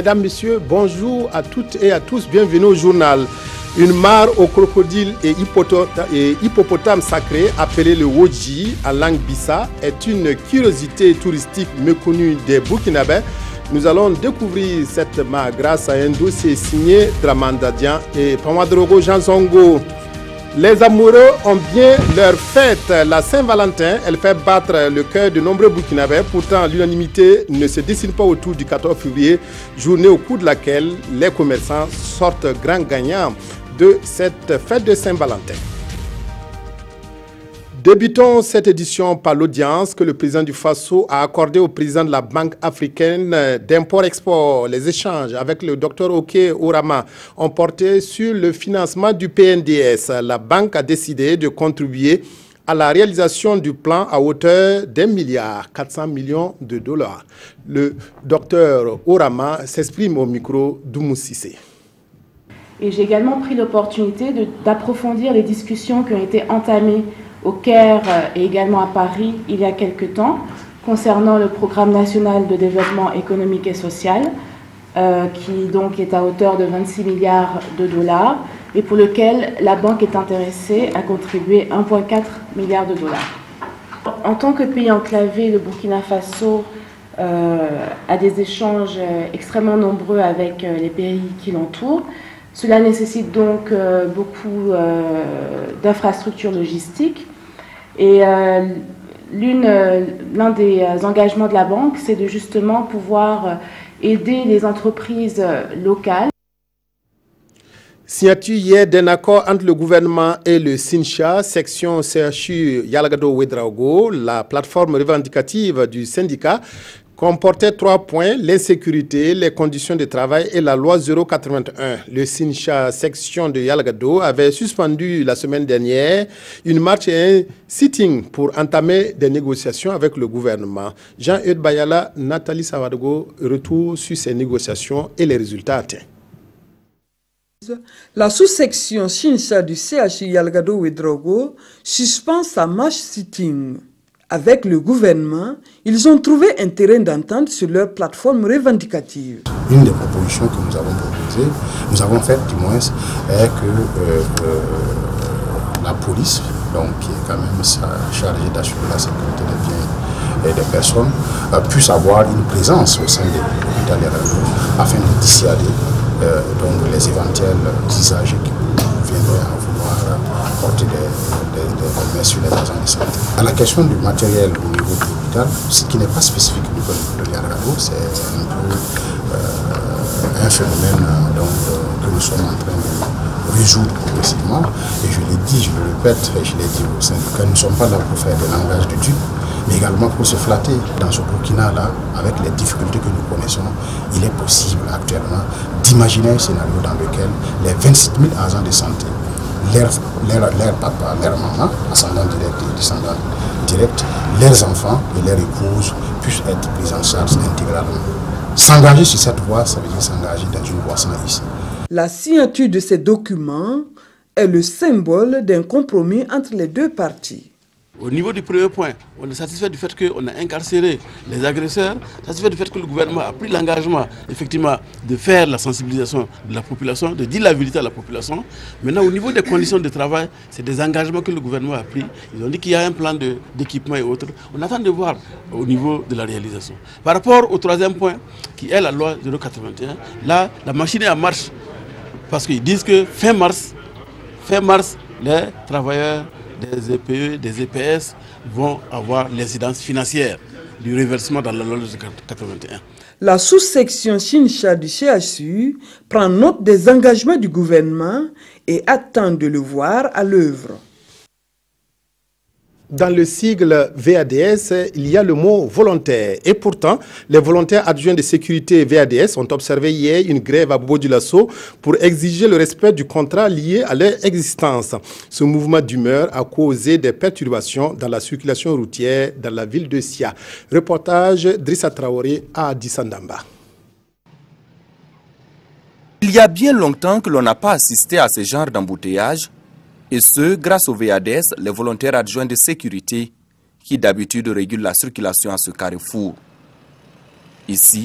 Mesdames, Messieurs, bonjour à toutes et à tous. Bienvenue au journal. Une mare aux crocodiles et hippopotames sacrés, appelée le Woji en langue bissa, est une curiosité touristique méconnue des Burkinabés. Nous allons découvrir cette mare grâce à un dossier signé Dramandadian et Pamadrogo Jansongo. Les amoureux ont bien leur fête. La Saint-Valentin, elle fait battre le cœur de nombreux Burkinabés. Pourtant, l'unanimité ne se dessine pas autour du 14 février, journée au cours de laquelle les commerçants sortent grands gagnants de cette fête de Saint-Valentin. Débutons cette édition par l'audience que le président du Faso a accordée au président de la Banque africaine d'import-export. Les échanges avec le Dr Oké Ourama ont porté sur le financement du PNDS. La banque a décidé de contribuer à la réalisation du plan à hauteur d'1,4 milliard de dollars. Le Dr Ourama s'exprime au micro d'Oumou Cissé. Et j'ai également pris l'opportunité d'approfondir les discussions qui ont été entamées au Caire et également à Paris il y a quelques temps concernant le programme national de développement économique et social qui donc est à hauteur de 26 milliards de dollars et pour lequel la banque est intéressée à contribuer 1,4 milliard de dollars. En tant que pays enclavé, le Burkina Faso a des échanges extrêmement nombreux avec les pays qui l'entourent. Cela nécessite donc beaucoup d'infrastructures logistiques. Et l'un des engagements de la banque, c'est de justement pouvoir aider les entreprises locales. Signature hier d'un accord entre le gouvernement et le SINCHA, section CHU Yalagado-Ouedraogo, la plateforme revendicative du syndicat, comportait 3 points, l'insécurité, les conditions de travail et la loi 081. Le SINCHA section de Yalagado avait suspendu la semaine dernière une marche et un sitting pour entamer des négociations avec le gouvernement. Jean-Eudes Bayala, Nathalie Savadogo, retour sur ces négociations et les résultats atteints. La sous-section SINCHA du CHU Yalagado-Ouedraogo suspend sa marche sitting. Avec le gouvernement, ils ont trouvé un terrain d'entente sur leur plateforme revendicative. Une des propositions que nous avons proposées, nous avons fait du moins, est que la police, donc, qui est quand même chargée d'assurer la sécurité des biens et des personnes, puisse avoir une présence au sein de l'hôpital Yalagado afin de dissuader donc les éventuels usagers qui viendraient à vouloir porter des mains sur les agents de santé. À la question du matériel au niveau de l'hôpital, ce qui n'est pas spécifique au niveau de Yalagado, c'est un peu un phénomène que nous sommes en train de résoudre progressivement. Et je l'ai dit, je le répète, et je l'ai dit au syndicat, nous ne sommes pas là pour faire des langages de dupes, mais également pour se flatter. Dans ce Burkina-là, avec les difficultés que nous connaissons, il est possible actuellement d'imaginer un scénario dans lequel les 26 000 agents de santé, leur papa, leur maman, ascendant direct et descendant direct, leurs enfants et leurs épouses puissent être pris en charge intégralement. S'engager sur cette voie, ça veut dire s'engager dans une voie sans issue. La signature de ces documents est le symbole d'un compromis entre les deux parties. Au niveau du premier point, on est satisfait du fait qu'on a incarcéré les agresseurs, satisfait du fait que le gouvernement a pris l'engagement effectivement de faire la sensibilisation de la population, de dire la vérité à la population. Maintenant, au niveau des conditions de travail, c'est des engagements que le gouvernement a pris. Ils ont dit qu'il y a un plan d'équipement et autres. On attend de voir au niveau de la réalisation. Par rapport au troisième point, qui est la loi 081, là, la machine est en marche. Parce qu'ils disent que fin mars, les travailleurs des EPE, des EPS vont avoir l'incidence financière du reversement dans la loi 81. La sous-section SINCHA du CHU prend note des engagements du gouvernement et attend de le voir à l'œuvre. Dans le sigle VADS, il y a le mot volontaire. Et pourtant, les volontaires adjoints de sécurité VADS ont observé hier une grève à Bobo Dioulasso pour exiger le respect du contrat lié à leur existence. Ce mouvement d'humeur a causé des perturbations dans la circulation routière dans la ville de Sia. Reportage Drissa Traoré à Addis Abeba. Il y a bien longtemps que l'on n'a pas assisté à ce genre d'embouteillage. Et ce, grâce au VADS, les volontaires adjoints de sécurité, qui d'habitude régulent la circulation à ce carrefour. Ici,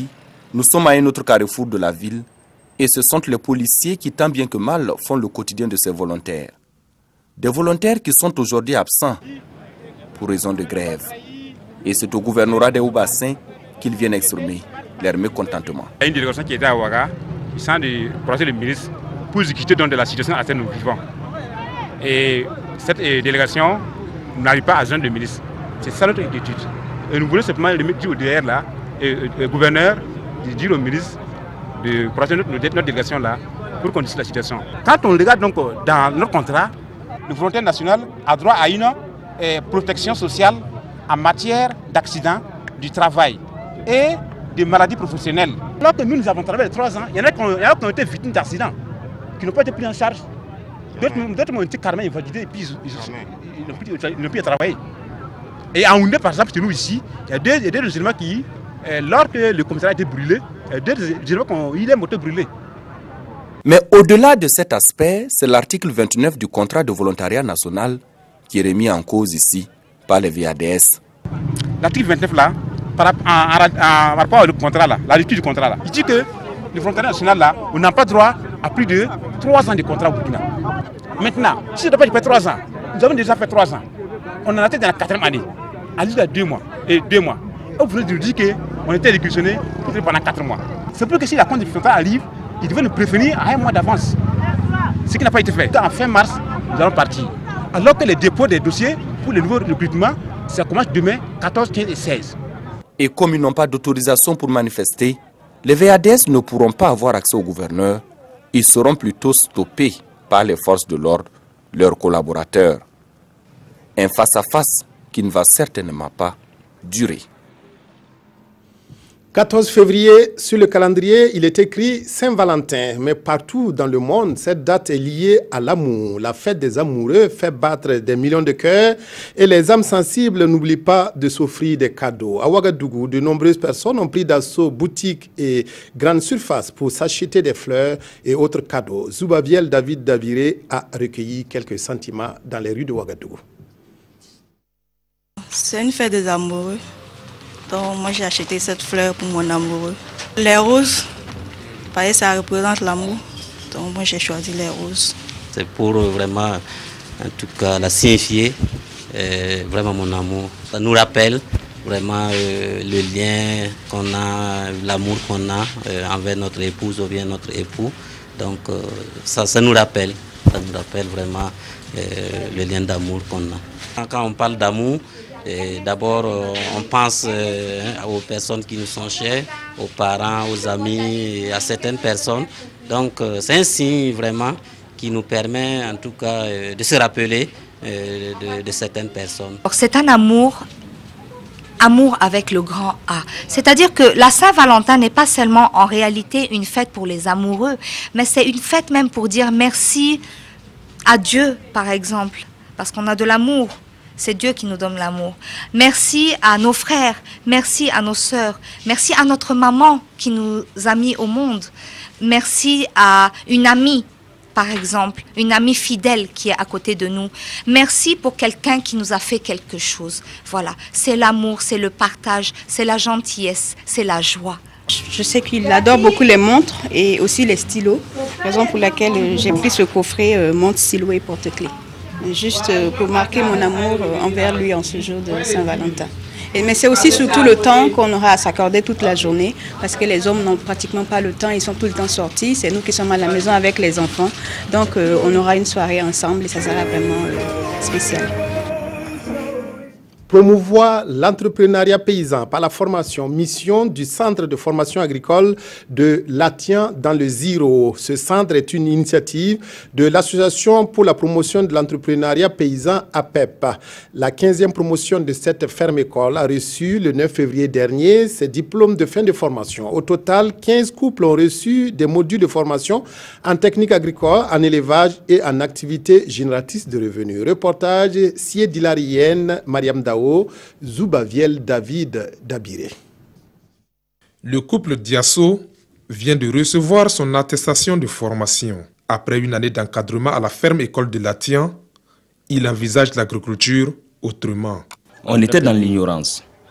Nous sommes à un autre carrefour de la ville et ce sont les policiers qui, tant bien que mal, font le quotidien de ces volontaires. Des volontaires qui sont aujourd'hui absents pour raison de grève. Et c'est au gouvernorat des Hauts-Bassins qu'ils viennent exprimer leur mécontentement. Il y a une délégation qui était à Ouaga, qui sent de croiser le ministre pour discuter donc de la situation à laquelle nous vivons. Et cette délégation n'arrive pas à joindre le ministre. C'est ça notre inquiétude. Et nous voulons simplement dire au DR là, le gouverneur, de dire au ministre de croiser notre délégation là pour qu'on discute la situation. Quand on regarde donc dans notre contrat, le volontaire national a droit à une protection sociale en matière d'accidents du travail et de maladies professionnelles. Alors que nous avons travaillé 3 ans, il y en a qui ont été victimes d'accidents, qui n'ont pas été pris en charge. D'autres ont été carrément invalidés et puis ils n'ont plus à travailler. Et en Oundé, par exemple, chez nous ici, il y a des éléments qui, lorsque le commissariat a été brûlé, il y a des éléments qui ont eu les moteurs brûlés. Mais au-delà de cet aspect, c'est l'article 29 du contrat de volontariat national qui est remis en cause ici par les VADS. L'article 29 là, par rapport au contrat là, la lecture du contrat là, il dit que le volontariat national là, on n'a pas droit à plus de 3 ans de contrat au Burkina. Maintenant, si je ne dois pas faire 3 ans, nous avons déjà fait 3 ans. On en a été dans la 4e année, à l'issue de 2 mois. Et vous venez de nous dire qu'on était réquisitionné pendant 4 mois. C'est pour que si la compte de contrat arrive, il devait nous prévenir à 1 mois d'avance. Ce qui n'a pas été fait. En fin mars, nous allons partir. Alors que les dépôts des dossiers pour les nouveaux recrutements, ça commence demain, 14, 15 et 16. Et comme ils n'ont pas d'autorisation pour manifester, les VADS ne pourront pas avoir accès au gouverneur. Ils seront plutôt stoppés par les forces de l'ordre, leurs collaborateurs. Un face-à-face qui ne va certainement pas durer. 14 février, sur le calendrier, il est écrit Saint-Valentin. Mais partout dans le monde, cette date est liée à l'amour. La fête des amoureux fait battre des millions de cœurs et les âmes sensibles n'oublient pas de s'offrir des cadeaux. À Ouagadougou, de nombreuses personnes ont pris d'assaut boutiques et grandes surfaces pour s'acheter des fleurs et autres cadeaux. Zoubaviel David Dabiré a recueilli quelques sentiments dans les rues de Ouagadougou. C'est une fête des amoureux. Donc moi j'ai acheté cette fleur pour mon amoureux. Les roses, parce que ça représente l'amour. Donc moi j'ai choisi les roses. C'est pour vraiment, en tout cas, la signifier, vraiment mon amour. Ça nous rappelle vraiment le lien qu'on a, l'amour qu'on a envers notre épouse ou bien notre époux. Donc ça nous rappelle vraiment le lien d'amour qu'on a. Quand on parle d'amour, d'abord, on pense aux personnes qui nous sont chères, aux parents, aux amis, à certaines personnes. Donc, c'est un signe vraiment qui nous permet, en tout cas, de se rappeler de certaines personnes. C'est un amour avec le grand A. C'est-à-dire que la Saint-Valentin n'est pas seulement en réalité une fête pour les amoureux, mais c'est une fête même pour dire merci à Dieu, par exemple, parce qu'on a de l'amour. C'est Dieu qui nous donne l'amour. Merci à nos frères, merci à nos sœurs, merci à notre maman qui nous a mis au monde. Merci à une amie, par exemple, une amie fidèle qui est à côté de nous. Merci pour quelqu'un qui nous a fait quelque chose. Voilà, c'est l'amour, c'est le partage, c'est la gentillesse, c'est la joie. Je sais qu'il adore beaucoup les montres et aussi les stylos, raison pour laquelle j'ai pris ce coffret montre, stylo et porte-clés. Juste pour marquer mon amour envers lui en ce jour de Saint-Valentin. Mais c'est aussi surtout le temps qu'on aura à s'accorder toute la journée, parce que les hommes n'ont pratiquement pas le temps, ils sont tout le temps sortis, c'est nous qui sommes à la maison avec les enfants, donc on aura une soirée ensemble et ça sera vraiment spécial. Promouvoir l'entrepreneuriat paysan par la formation, mission du Centre de formation agricole de Latien dans le Ziro. Ce centre est une initiative de l'Association pour la promotion de l'entrepreneuriat paysan APEP. La 15e promotion de cette ferme-école a reçu le 9 février dernier ses diplômes de fin de formation. Au total, 15 couples ont reçu des modules de formation en technique agricole, en élevage et en activités génératrices de revenus. Reportage Siedilarienne, Mariam Daou, Zoubaviel David Dabiré. Le couple Diasso vient de recevoir son attestation de formation. Après une année d'encadrement à la ferme école de Latien, il envisage l'agriculture autrement. On était dans l'ignorance.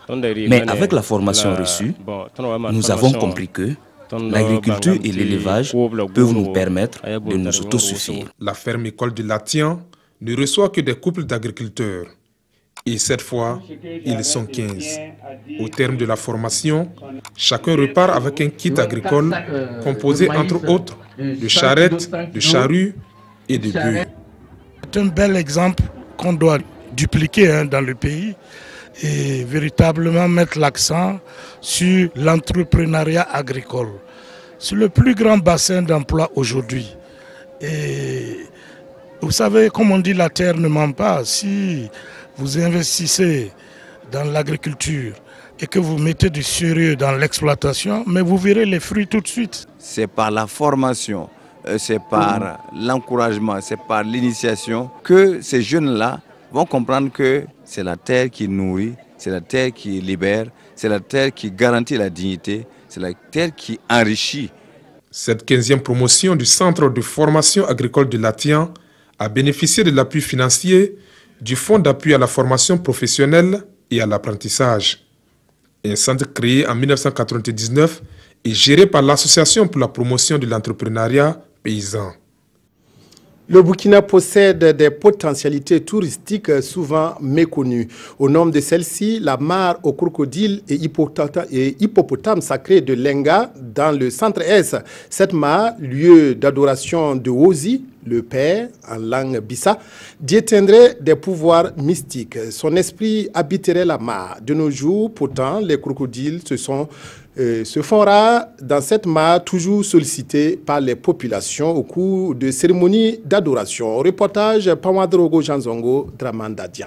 Mais avec la formation reçue, nous avons compris que l'agriculture et l'élevage peuvent nous permettre de nous autosuffire. La ferme école de Latian ne reçoit que des couples d'agriculteurs. Et cette fois, ils sont 15. Au terme de la formation, chacun repart avec un kit agricole composé entre autres de charrettes, de charrues et de bœufs. C'est un bel exemple qu'on doit dupliquer dans le pays et véritablement mettre l'accent sur l'entrepreneuriat agricole. C'est le plus grand bassin d'emploi aujourd'hui. Et vous savez, comme on dit, la terre ne ment pas. Si vous investissez dans l'agriculture et que vous mettez du sérieux dans l'exploitation, mais vous verrez les fruits tout de suite. C'est par la formation, c'est par l'encouragement, c'est par l'initiation que ces jeunes-là vont comprendre que c'est la terre qui nourrit, c'est la terre qui libère, c'est la terre qui garantit la dignité, c'est la terre qui enrichit. Cette 15e promotion du Centre de formation agricole de Latian a bénéficié de l'appui financier du Fonds d'appui à la formation professionnelle et à l'apprentissage. Un centre créé en 1999 et géré par l'Association pour la promotion de l'entrepreneuriat paysan. Le Burkina possède des potentialités touristiques souvent méconnues. Au nom de celles-ci, la mare aux crocodiles et hippopotames sacrés de Lenga dans le centre-est. Cette mare, lieu d'adoration de Wozi, le père en langue bissa, détiendrait des pouvoirs mystiques. Son esprit habiterait la mare. De nos jours, pourtant, les crocodiles se font rares dans cette mare toujours sollicitée par les populations au cours de cérémonies d'adoration. Reportage Pamadrogo Janzongo, Dramandadia.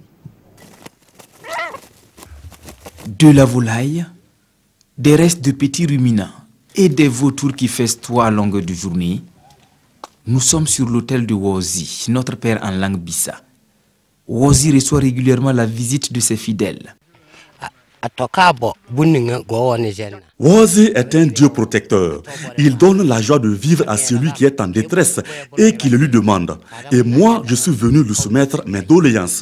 De la volaille, des restes de petits ruminants et des vautours qui festoient à longueur de journée, nous sommes sur l'hôtel de Wozi, notre père en langue bissa. Wozi reçoit régulièrement la visite de ses fidèles. Wozi est un dieu protecteur. Il donne la joie de vivre à celui qui est en détresse et qui le lui demande. Et moi, je suis venu lui soumettre mes doléances.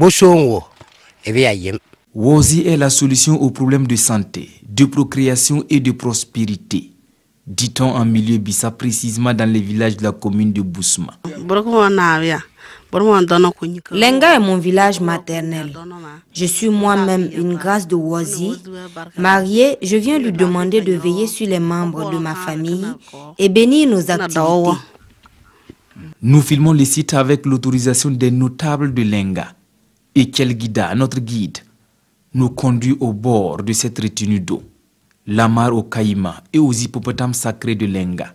Wozi est la solution aux problèmes de santé, de procréation et de prospérité. Dit-on en milieu bissa, précisément dans les villages de la commune de Bousma. Lenga est mon village maternel. Je suis moi-même une grâce de Wozi. Mariée, je viens lui demander de veiller sur les membres de ma famille et bénir nos activités. Nous filmons les sites avec l'autorisation des notables de Lenga. Et Kelguida, notre guide, nous conduit au bord de cette retenue d'eau. La mare aux caïmans et aux hippopotames sacrés de Lenga.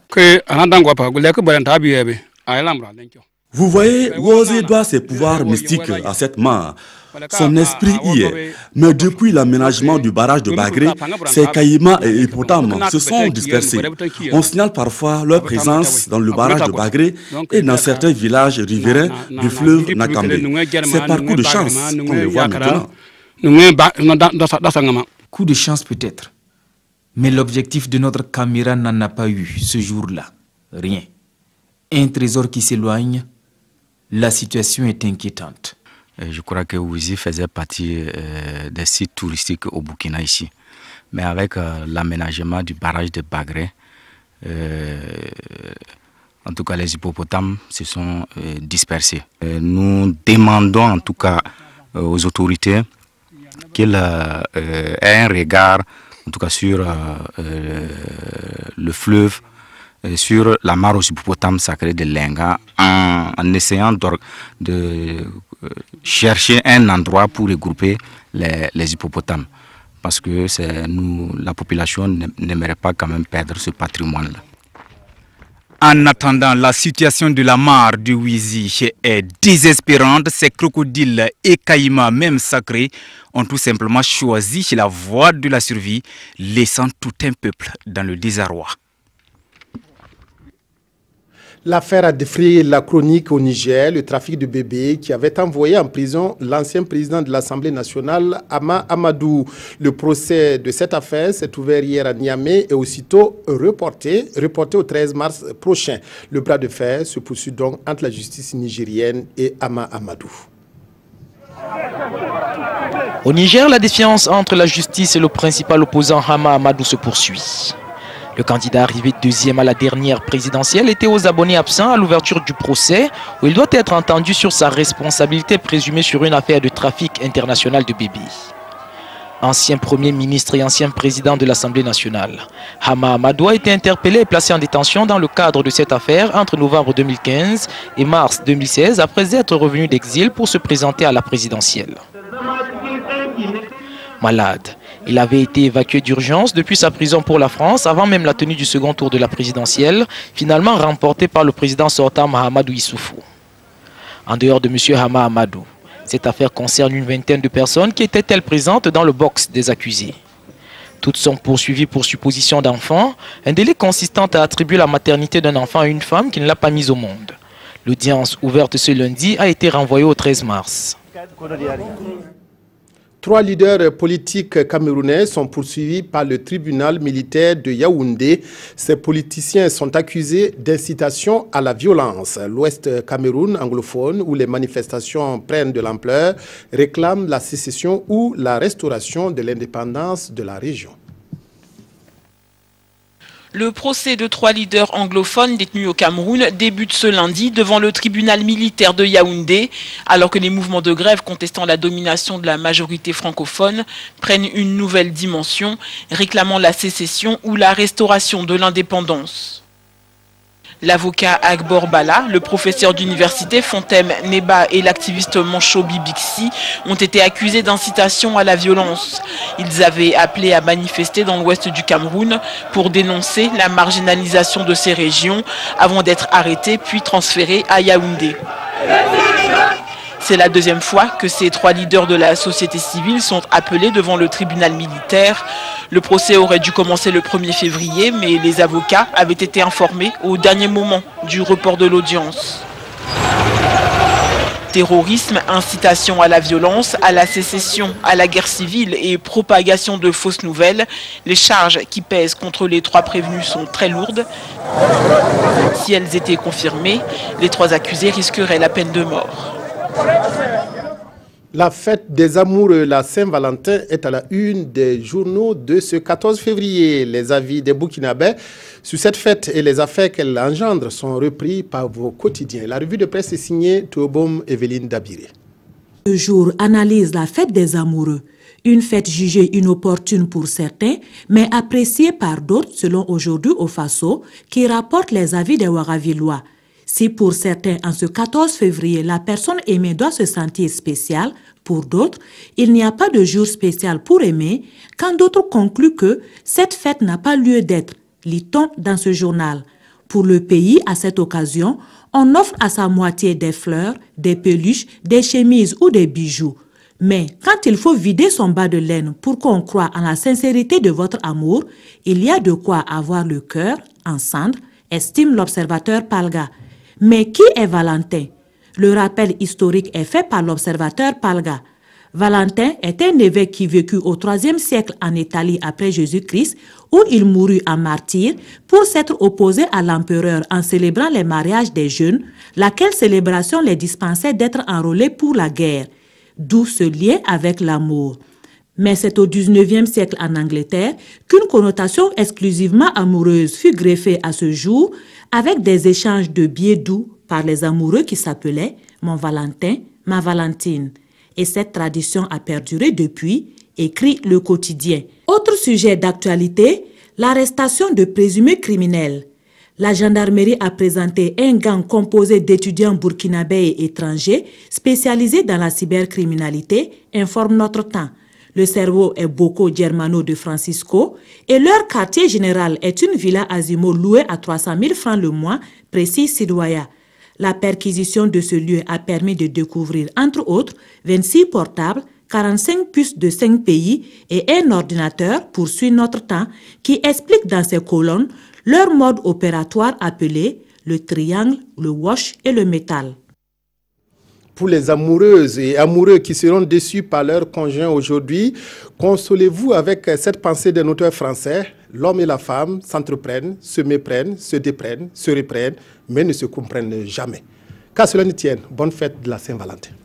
Vous voyez, Wozi doit ses pouvoirs mystiques à cette mare. Son esprit y est. Mais depuis l'aménagement du barrage de Bagré, ces caïmans et hippopotames se sont dispersés. On signale parfois leur présence dans le barrage de Bagré et dans certains villages riverains du fleuve Nakambe. C'est par coup de chance qu'on les voit maintenant. Coup de chance peut-être. Mais l'objectif de notre caméra n'en a pas eu ce jour-là. Rien. Un trésor qui s'éloigne, la situation est inquiétante. Je crois que Wozi faisait partie des sites touristiques au Burkina ici. Mais avec l'aménagement du barrage de Bagré, en tout cas les hippopotames se sont dispersés. Nous demandons en tout cas aux autorités qu'ils aient un regard en tout cas sur le fleuve, sur la mare aux hippopotames sacrés de Lenga, en essayant de chercher un endroit pour regrouper les hippopotames. Parce que la population n'aimerait pas quand même perdre ce patrimoine-là. En attendant, la situation de la mare de Wozi est désespérante. Ces crocodiles et caïmans, même sacrés, ont tout simplement choisi la voie de la survie, laissant tout un peuple dans le désarroi. L'affaire a défrayé la chronique au Niger, le trafic de bébés qui avait envoyé en prison l'ancien président de l'Assemblée nationale, Ama Amadou. Le procès de cette affaire s'est ouvert hier à Niamey et aussitôt reporté au 13 mars prochain. Le bras de fer se poursuit donc entre la justice nigérienne et Ama Amadou. Au Niger, la défiance entre la justice et le principal opposant Hama Amadou se poursuit. Le candidat arrivé deuxième à la dernière présidentielle était aux abonnés absents à l'ouverture du procès où il doit être entendu sur sa responsabilité présumée sur une affaire de trafic international de bébés. Ancien Premier ministre et ancien président de l'Assemblée nationale, Hama Amadou a été interpellé et placé en détention dans le cadre de cette affaire entre novembre 2015 et mars 2016 après être revenu d'exil pour se présenter à la présidentielle. Malade, il avait été évacué d'urgence depuis sa prison pour la France avant même la tenue du second tour de la présidentielle, finalement remporté par le président sortant Mahamadou Issoufou. En dehors de M. Hama Amadou, cette affaire concerne une vingtaine de personnes qui étaient-elles présentes dans le box des accusés. Toutes sont poursuivies pour supposition d'enfant, un délit consistant à attribuer la maternité d'un enfant à une femme qui ne l'a pas mise au monde. L'audience ouverte ce lundi a été renvoyée au 13 mars. 3 leaders politiques camerounais sont poursuivis par le tribunal militaire de Yaoundé. Ces politiciens sont accusés d'incitation à la violence. L'Ouest Cameroun anglophone, où les manifestations prennent de l'ampleur, réclame la sécession ou la restauration de l'indépendance de la région. Le procès de 3 leaders anglophones détenus au Cameroun débute ce lundi devant le tribunal militaire de Yaoundé, alors que les mouvements de grève contestant la domination de la majorité francophone prennent une nouvelle dimension, réclamant la sécession ou la restauration de l'indépendance. L'avocat Agbor Bala, le professeur d'université Fontem Neba et l'activiste Manchobi Bixi ont été accusés d'incitation à la violence. Ils avaient appelé à manifester dans l'ouest du Cameroun pour dénoncer la marginalisation de ces régions avant d'être arrêtés puis transférés à Yaoundé. C'est la deuxième fois que ces 3 leaders de la société civile sont appelés devant le tribunal militaire. Le procès aurait dû commencer le 1er février, mais les avocats avaient été informés au dernier moment du report de l'audience. Terrorisme, incitation à la violence, à la sécession, à la guerre civile et propagation de fausses nouvelles, les charges qui pèsent contre les 3 prévenus sont très lourdes. Si elles étaient confirmées, les 3 accusés risqueraient la peine de mort. La fête des amoureux, la Saint-Valentin, est à la une des journaux de ce 14 février. Les avis des Burkinabés sur cette fête et les affaires qu'elle engendre sont repris par vos quotidiens. La revue de presse est signée Tobom Evelyne Dabiré. Ce jour analyse la fête des amoureux. Une fête jugée inopportune pour certains, mais appréciée par d'autres, selon Aujourd'hui au Faso, qui rapporte les avis des Ouagavillois. Si pour certains, en ce 14 février, la personne aimée doit se sentir spéciale, pour d'autres, il n'y a pas de jour spécial pour aimer, quand d'autres concluent que cette fête n'a pas lieu d'être, lit-on dans ce journal. Pour le pays, à cette occasion, on offre à sa moitié des fleurs, des peluches, des chemises ou des bijoux. Mais quand il faut vider son bas de laine pour qu'on croie en la sincérité de votre amour, il y a de quoi avoir le cœur en cendres, estime l'observateur Palga. Mais qui est Valentin? Le rappel historique est fait par l'observateur Palga. Valentin est un évêque qui vécut au IIIe siècle en Italie après Jésus-Christ, où il mourut en martyr pour s'être opposé à l'empereur en célébrant les mariages des jeunes, laquelle célébration les dispensait d'être enrôlés pour la guerre. D'où ce lien avec l'amour. Mais c'est au XIXe siècle en Angleterre qu'une connotation exclusivement amoureuse fut greffée à ce jour avec des échanges de billets doux par les amoureux qui s'appelaient « Mon Valentin, ma Valentine ». Et cette tradition a perduré depuis, écrit Le Quotidien. Autre sujet d'actualité, l'arrestation de présumés criminels. La gendarmerie a présenté un gang composé d'étudiants burkinabés et étrangers spécialisés dans la cybercriminalité, informe Notre Temps. Le cerveau est Boko Germano de Francisco et leur quartier général est une villa Asimo louée à 300 000 francs le mois, précise Sidoya. La perquisition de ce lieu a permis de découvrir, entre autres, 26 portables, 45 puces de 5 pays et un ordinateur, poursuit Notre Temps, qui explique dans ses colonnes leur mode opératoire appelé le triangle, le wash et le métal. Pour les amoureuses et amoureux qui seront déçus par leur conjoint aujourd'hui, consolez-vous avec cette pensée d'un auteur français. L'homme et la femme s'entreprennent, se méprennent, se déprennent, se reprennent, mais ne se comprennent jamais. Qu'à cela ne tienne, bonne fête de la Saint-Valentin.